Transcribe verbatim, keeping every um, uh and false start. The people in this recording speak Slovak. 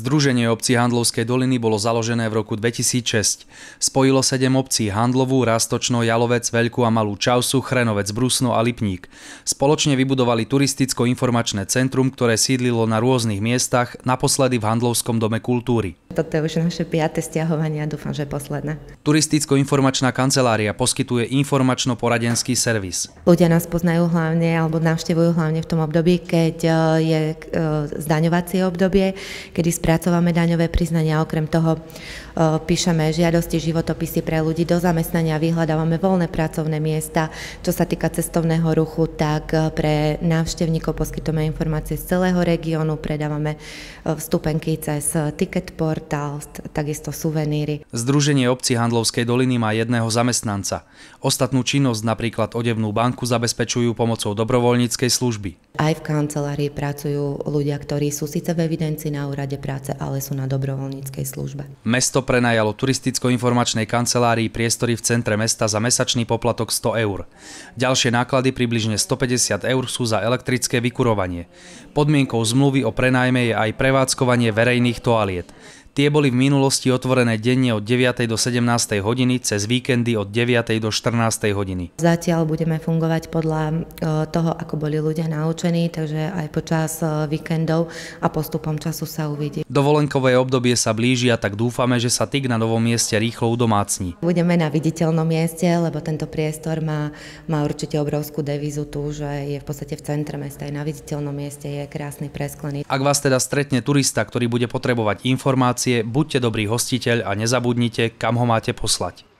Združenie obcí Handlovskej doliny bolo založené v roku dvetisícšesť. Spojilo sedem obcí: Handlovú, Roztočno, Jalovec, Veľkú a Malú Čausu, Chrenovec, Brusno a Lipník. Spoločne vybudovali turisticko-informačné centrum, ktoré sídlilo na rôznych miestach, naposledy v Handlovskom dome kultúry. Toto je už naše piate sťahovanie a dúfam, že posledné. Turisticko-informačná kancelária poskytuje informačno-poradenský servis. Ľudia nás poznajú hlavne alebo navštevujú hlavne v tom období, keď je zdaňovacie obdobie, kedy spracovávame daňové priznania. Okrem toho píšeme žiadosti, životopisy pre ľudí do zamestnania, vyhľadávame voľné pracovné miesta. Čo sa týka cestovného ruchu, tak pre návštevníkov poskytujeme informácie z celého regiónu, predávame vstupenky cez ticket portál, takisto suveníry. Združenie obcí Handlovskej doliny má jedného zamestnanca. Ostatnú činnosť, napríklad odevnú banku, zabezpečujú pomocou dobrovoľníckej služby. Aj v kancelárii pracujú ľudia, ktorí sú síce v evidencii na úrade práce, ale sú na dobrovoľníckej službe. Mesto prenajalo turisticko-informačnej kancelárii priestory v centre mesta za mesačný poplatok sto eur. Ďalšie náklady, približne stopäťdesiat eur, sú za elektrické vykurovanie. Podmienkou zmluvy o prenájme je aj prevádzkovanie verejných toaliet. Tie boli v minulosti otvorené denne od deviatej do sedemnástej hodiny, cez víkendy od deviatej do štrnástej hodiny. Zatiaľ budeme fungovať podľa toho, ako boli ľudia naučení, takže aj počas víkendov a postupom času sa uvidí. Dovolenkové obdobie sa blíži a tak dúfame, že sa tik na novom mieste rýchlo udomácni. Budeme na viditeľnom mieste, lebo tento priestor má, má určite obrovskú devízu tu, že je v podstate v centre mesta, je na viditeľnom mieste, je krásny presklený. Ak vás teda stretne turista, ktorý bude potrebovať informácie, buďte dobrý hostiteľ a nezabudnite, kam ho máte poslať.